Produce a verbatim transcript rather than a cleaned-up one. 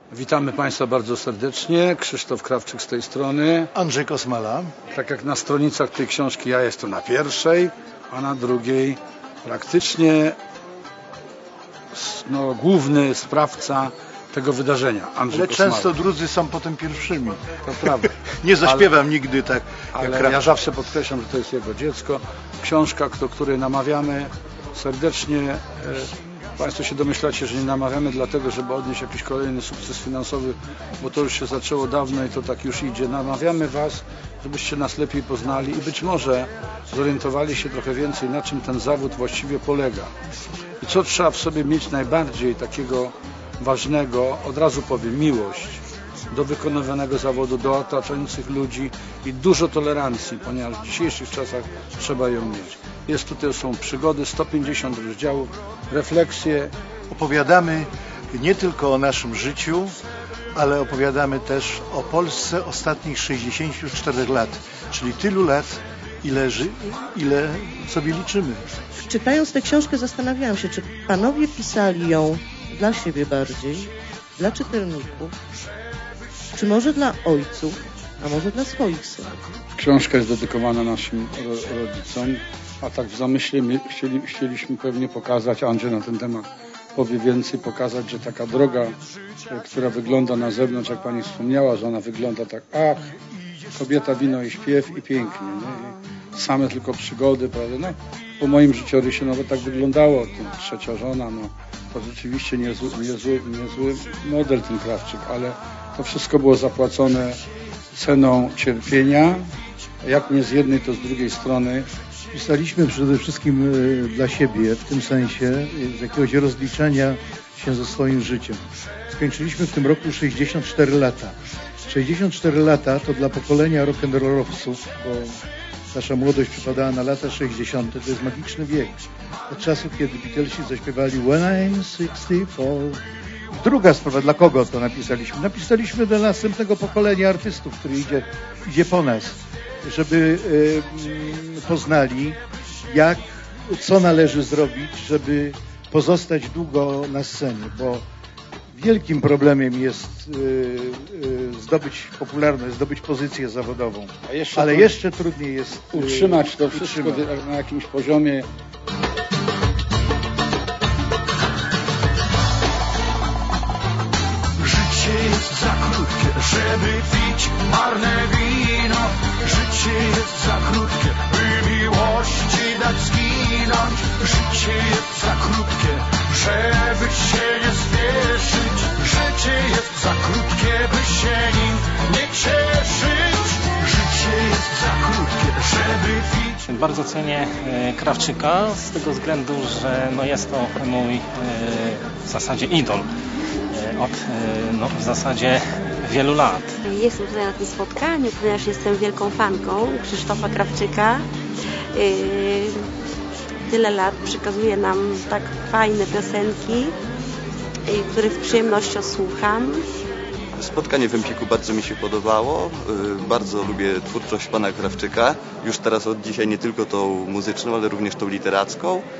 Witamy Państwa bardzo serdecznie. Krzysztof Krawczyk z tej strony. Andrzej Kosmala. Tak jak na stronicach tej książki ja jestem na pierwszej, a na drugiej praktycznie no, główny sprawca tego wydarzenia, Andrzej Ale Kosmala. często drudzy są potem pierwszymi. To prawda. Nie zaśpiewam ale, nigdy tak ale jak ja zawsze podkreślam, że to jest jego dziecko. Książka, do której namawiamy serdecznie. Państwo się domyślacie, że nie namawiamy dlatego, żeby odnieść jakiś kolejny sukces finansowy, bo to już się zaczęło dawno i to tak już idzie. Namawiamy Was, żebyście nas lepiej poznali i być może zorientowali się trochę więcej, na czym ten zawód właściwie polega. I co trzeba w sobie mieć najbardziej takiego ważnego, od razu powiem, miłość do wykonywanego zawodu, do otaczających ludzi i dużo tolerancji, ponieważ w dzisiejszych czasach trzeba ją mieć. Jest tutaj, są przygody, sto pięćdziesiąt rozdziałów, refleksje. Opowiadamy nie tylko o naszym życiu, ale opowiadamy też o Polsce ostatnich sześćdziesięciu czterech lat, czyli tylu lat, ile, ży, ile sobie liczymy. Czytając tę książkę zastanawiałam się, czy panowie pisali ją dla siebie bardziej, dla czytelników, czy może dla ojców, a może dla swoich synów. Książka jest dedykowana naszym rodzicom, a tak w zamyśle my chcieli, chcieliśmy pewnie pokazać, Andrzej na ten temat powie więcej, pokazać, że taka droga, która wygląda na zewnątrz, jak pani wspomniała, że ona wygląda tak, ach, kobieta, wino i śpiew i pięknie, nie? Same tylko przygody, prawda? No, po moim życiorysie no bo tak wyglądało, to trzecia żona, no to rzeczywiście niezły, niezły, niezły model ten Krawczyk, ale to wszystko było zapłacone ceną cierpienia, jak nie z jednej, to z drugiej strony. Pisaliśmy przede wszystkim dla siebie, w tym sensie z jakiegoś rozliczenia się ze swoim życiem. Skończyliśmy w tym roku sześćdziesiąt cztery lata. sześćdziesiąt cztery lata to dla pokolenia rock'n'rollowców, bo nasza młodość przypadała na lata sześćdziesiąte, to jest magiczny wiek. Od czasów, kiedy Beatlesi zaśpiewali When I'm sixty-four. Druga sprawa, dla kogo to napisaliśmy? Napisaliśmy dla następnego pokolenia artystów, który idzie, idzie po nas, żeby y, poznali, jak, co należy zrobić, żeby pozostać długo na scenie, bo wielkim problemem jest y, y, zdobyć popularność, zdobyć pozycję zawodową, jeszcze ale jeszcze trudniej jest y, utrzymać to wszystko utrzymać. na jakimś poziomie. Jest za krótkie, żeby pić marne wino. Życie jest za krótkie, by miłości dać zginąć. Życie jest za krótkie, żeby się nie spieszyć. Życie jest za krótkie, by się nim nie cieszyć. Życie jest za krótkie, żeby pić. Bardzo cenię e, Krawczyka z tego względu, że no, jest to mój e, w zasadzie idol. Od no, w zasadzie wielu lat. Jestem tutaj na tym spotkaniu, ponieważ jestem wielką fanką Krzysztofa Krawczyka. Yy, tyle lat przekazuje nam tak fajne piosenki, yy, których z przyjemnością słucham. Spotkanie w Empiku bardzo mi się podobało. Yy, bardzo lubię twórczość pana Krawczyka. Już teraz od dzisiaj nie tylko tą muzyczną, ale również tą literacką.